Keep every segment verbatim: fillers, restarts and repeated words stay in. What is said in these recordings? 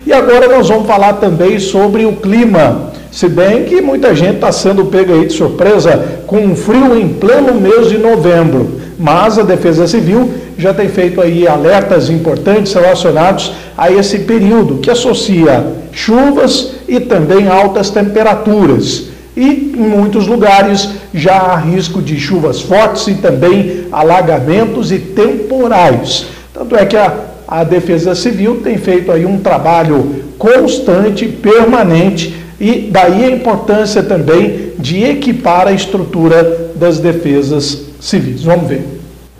E agora nós vamos falar também sobre o clima, se bem que muita gente está sendo pega aí de surpresa com um frio em pleno mês de novembro, mas a Defesa Civil já tem feito aí alertas importantes relacionados a esse período, que associa chuvas e também altas temperaturas. E em muitos lugares já há risco de chuvas fortes e também alagamentos e temporais. Tanto é que a, a Defesa Civil tem feito aí um trabalho constante, permanente, e daí a importância também de equipar a estrutura das defesas civis. Vamos ver.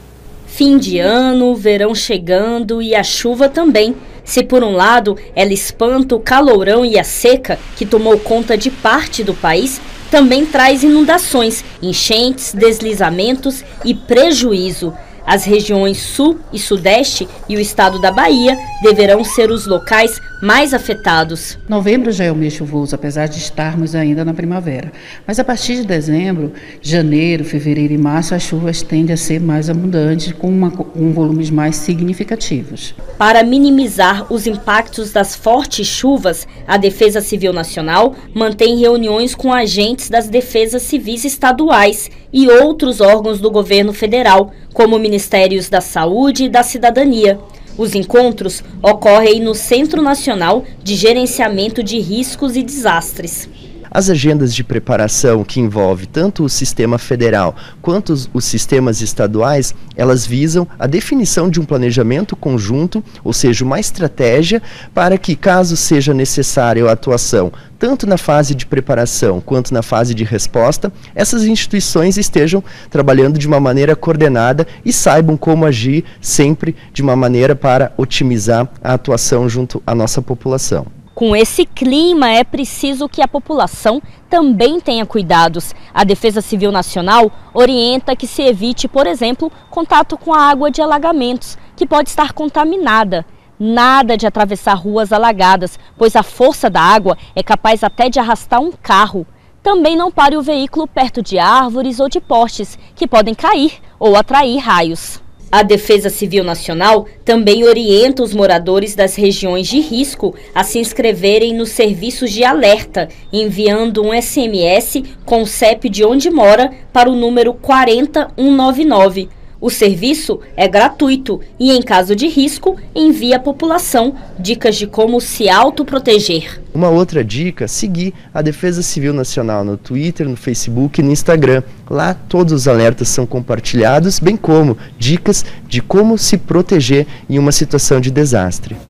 Fim de ano, verão chegando e a chuva também. Se por um lado ela espanta o calorão e a seca que tomou conta de parte do país, também traz inundações, enchentes, deslizamentos e prejuízo. As regiões sul e sudeste e o estado da Bahia deverão ser os locais mais afetados. Novembro já é um mês chuvoso, apesar de estarmos ainda na primavera. Mas a partir de dezembro, janeiro, fevereiro e março, as chuvas tendem a ser mais abundantes, com, uma, com volumes mais significativos. Para minimizar os impactos das fortes chuvas, a Defesa Civil Nacional mantém reuniões com agentes das defesas civis estaduais e outros órgãos do governo federal, como Ministérios da Saúde e da Cidadania. Os encontros ocorrem no Centro Nacional de Gerenciamento de Riscos e Desastres. As agendas de preparação que envolvem tanto o sistema federal quanto os, os sistemas estaduais, elas visam a definição de um planejamento conjunto, ou seja, uma estratégia para que, caso seja necessária a atuação, tanto na fase de preparação quanto na fase de resposta, essas instituições estejam trabalhando de uma maneira coordenada e saibam como agir sempre de uma maneira para otimizar a atuação junto à nossa população. Com esse clima, é preciso que a população também tenha cuidados. A Defesa Civil Nacional orienta que se evite, por exemplo, contato com a água de alagamentos, que pode estar contaminada. Nada de atravessar ruas alagadas, pois a força da água é capaz até de arrastar um carro. Também não pare o veículo perto de árvores ou de postes, que podem cair ou atrair raios. A Defesa Civil Nacional também orienta os moradores das regiões de risco a se inscreverem nos serviços de alerta, enviando um S M S com o C E P de onde mora para o número quatro um nove nove. O serviço é gratuito e, em caso de risco, envia à população dicas de como se autoproteger. Uma outra dica, seguir a Defesa Civil Nacional no Twitter, no Facebook e no Instagram. Lá todos os alertas são compartilhados, bem como dicas de como se proteger em uma situação de desastre.